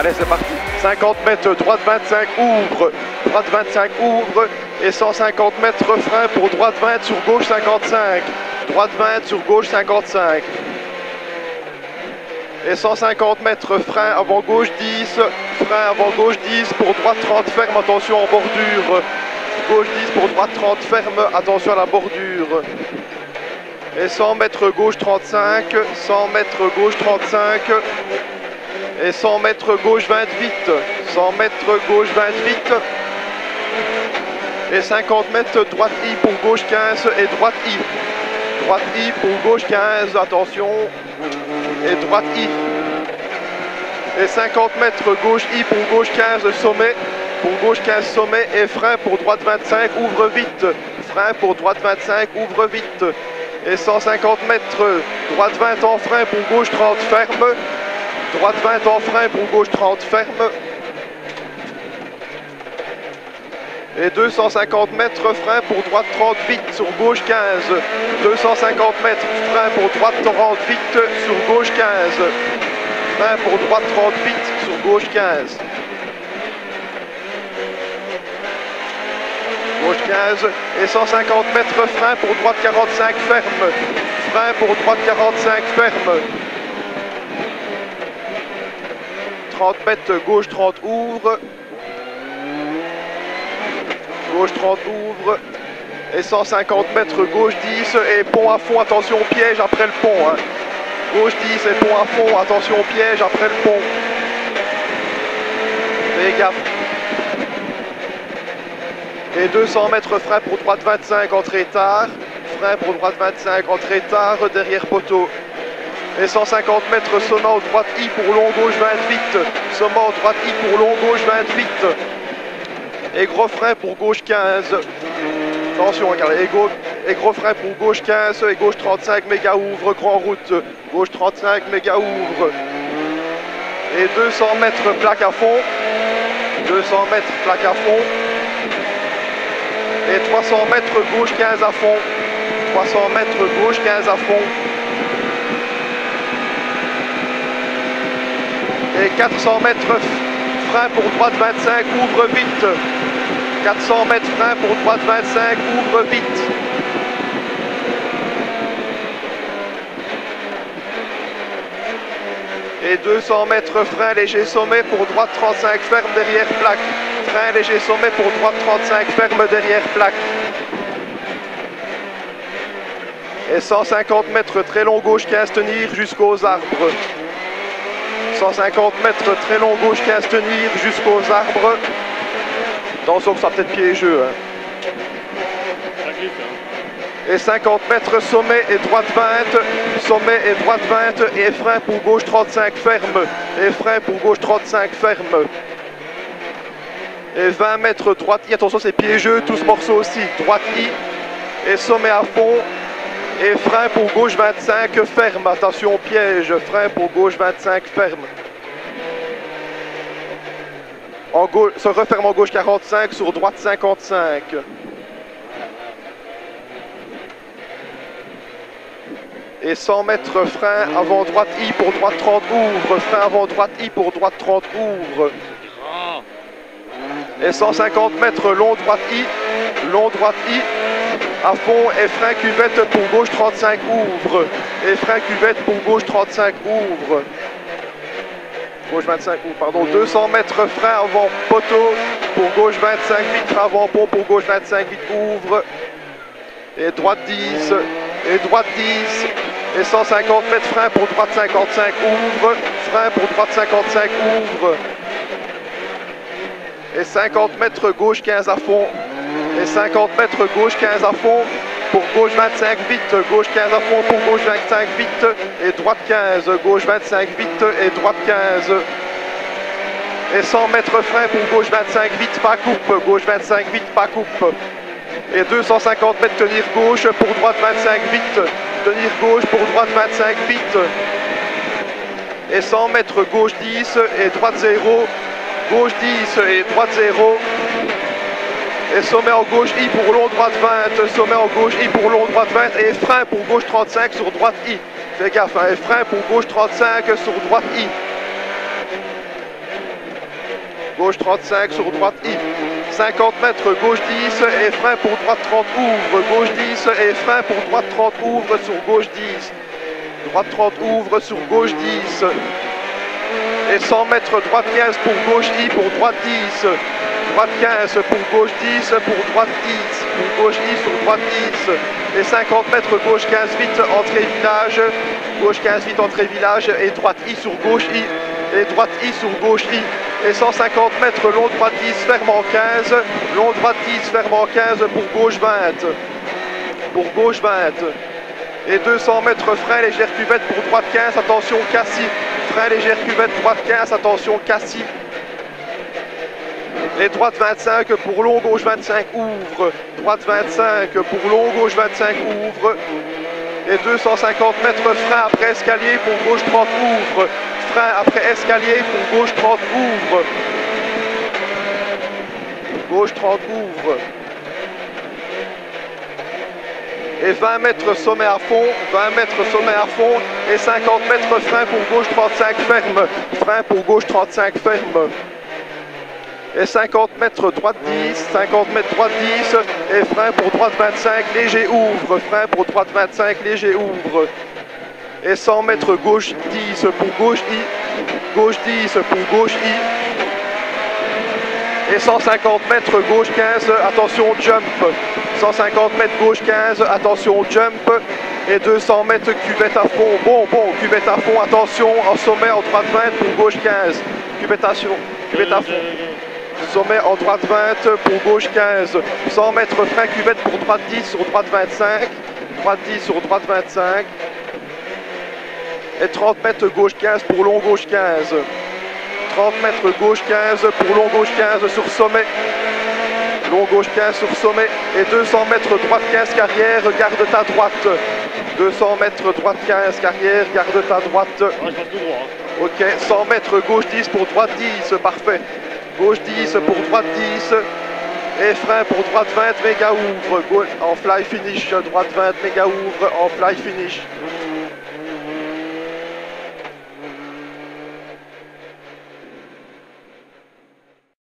Allez, c'est parti. 50 mètres, droite 25, ouvre. Droite 25, ouvre. Et 150 mètres, frein pour droite 20 sur gauche 55. Droite 20 sur gauche 55. Et 150 mètres, frein avant gauche 10. Frein avant gauche 10 pour droite 30, ferme, attention en bordure. Gauche 10 pour droite 30, ferme, attention à la bordure. Et 100 mètres gauche 35, 100 mètres gauche 35. Et 100 mètres gauche 28, 100 mètres gauche 28. Et 50 mètres droite I pour gauche 15 et droite I. Droite I pour gauche 15, attention. Et droite I. Et 50 mètres gauche I pour gauche 15, sommet. Pour gauche 15, sommet. Et frein pour droite 25, ouvre vite. Frein pour droite 25, ouvre vite. Et 150 mètres, droite 20 en frein pour gauche 30, ferme. Droite 20 en frein pour gauche 30, ferme. Et 250 mètres, frein pour droite 30, vite sur gauche 15. 250 mètres, frein pour droite 30, vite sur gauche 15. Frein pour droite 30, vite sur gauche 15. Gauche 15. Et 150 mètres, frein pour droite 45, ferme. Frein pour droite 45, ferme. 30 mètres, gauche 30, ouvre. Gauche 30, ouvre. Et 150 mètres, gauche 10 et pont à fond, attention piège après le pont. Hein. Gauche 10 et pont à fond, attention piège après le pont. Fais gaffe. Et 200 mètres, frein pour droite 25, entrée tard. Frein pour droite 25, entrée tard, derrière poteau. Et 150 mètres, sommant droite I pour long gauche 28. Sommant droite I pour long gauche 28. Et gros frein pour gauche 15. Attention, regardez. Et gros frein pour gauche 15 et gauche 35, méga ouvre, grand route. Gauche 35, méga ouvre. Et 200 mètres, plaque à fond. 200 mètres, plaque à fond. Et 300 mètres, gauche 15 à fond. 300 mètres, gauche 15 à fond. Et 400 mètres, frein pour droite 25, ouvre vite. 400 mètres, frein pour droite 25, ouvre vite. Et 200 mètres, frein léger sommet pour droite 35, ferme derrière plaque. Frein léger sommet pour droite 35, ferme derrière plaque. Et 150 mètres, très long gauche 15, tenir jusqu'aux arbres. 150 mètres, très long gauche 15, tenir jusqu'aux arbres. Attention que ça peut être piégeux. Hein. Et 50 mètres, sommet et droite 20. Sommet et droite 20. Et frein pour gauche 35, ferme. Et frein pour gauche 35, ferme. Et 20 mètres, droite I. Attention, c'est piégeux, tout ce morceau aussi. Droite I. Et sommet à fond. Et frein pour gauche 25, ferme. Attention, piège. Frein pour gauche 25, ferme. En gauche, se referme en gauche 45, sur droite 55. Et 100 mètres, frein avant droite I pour droite 30, ouvre. Frein avant droite I pour droite 30, ouvre. Et 150 mètres, long droite I. Long droite I. À fond et frein cuvette pour gauche 35, ouvre. Et frein cuvette pour gauche 35, ouvre. Gauche 25, ouvre, pardon. 200 mètres, frein avant poteau pour gauche 25, vite. Frein avant pont pour gauche 25, vite, ouvre. Et droite 10. Et droite 10. Et 150 mètres, frein pour droite 55, ouvre. Frein pour droite 55, ouvre. Et 50 mètres, gauche 15 à fond. Et 50 mètres, gauche 15 à fond, pour gauche 25, vite, gauche 15 à fond, pour gauche 25, vite, et droite 15, gauche 25, vite, et droite 15. Et 100 mètres, frein pour gauche 25, vite, pas coupe, gauche 25, vite, pas coupe. Et 250 mètres, tenir gauche, pour droite 25, vite, tenir gauche, pour droite 25, vite. Et 100 mètres, gauche 10, et droite 0, gauche 10, et droite 0. Et sommet en gauche I pour long droite 20, sommet en gauche I pour long droite 20 et frein pour gauche 35 sur droite I. Fais gaffe, hein, et frein pour gauche 35 sur droite I. gauche 35 sur droite I. 50 mètres, gauche 10 et frein pour droite 30, ouvre, gauche 10 et frein pour droite 30, ouvre sur gauche 10. Droite 30, ouvre sur gauche 10. Et 100 mètres, droite 15 pour gauche I, pour droite 10. Droite 15 pour gauche 10, pour droite 10. Pour gauche I sur droite 10. Et 50 mètres, gauche 15 vite, entrée village. Gauche 15 vite, entrée village. Et droite I sur gauche I. Et droite I sur gauche I. Et 150 mètres, long droite 10, ferme en 15. Long droite 10, ferme en 15 pour gauche 20. Pour gauche 20. Et 200 mètres, frein légère cuvette pour droite 15, attention Cassis. Frein légère cuvette, droite 15, attention Cassis. Et droite 25 pour long, gauche 25, ouvre. Droite 25 pour long, gauche 25, ouvre. Et 250 mètres, frein après escalier pour gauche 30, ouvre. Frein après escalier pour gauche 30, ouvre. Gauche 30, ouvre. Et 20 mètres sommet à fond, 20 mètres sommet à fond. Et 50 mètres, frein pour gauche 35, ferme. Frein pour gauche 35, ferme. Et 50 mètres droite 10, 50 mètres droite 10, et frein pour droite 25, léger ouvre, frein pour droite 25, léger ouvre. Et 100 mètres gauche 10 pour gauche I, gauche 10 pour gauche I. Et 150 mètres gauche 15, attention jump. 150 mètres gauche 15, attention jump. Et 200 mètres cuvette à fond, bon, cuvette à fond, attention, en sommet en droite 20 pour gauche 15. Cuvette à fond. Sommet en droite 20 pour gauche 15. 100 mètres frein cuvette pour droite 10 sur droite 25. Droite 10 sur droite 25. Et 30 mètres gauche 15 pour long gauche 15. 30 mètres gauche 15 pour long gauche 15 sur sommet. Long gauche 15 sur sommet. Et 200 mètres droite 15 carrière, garde ta droite. 200 mètres droite 15 carrière, garde ta droite. Ouais, je passe tout droit. Ok, 100 mètres gauche 10 pour droite 10, parfait. Gauche 10 pour droite 10. Et frein pour droite 20, méga ouvre. En fly finish, droite 20, méga ouvre, en fly finish.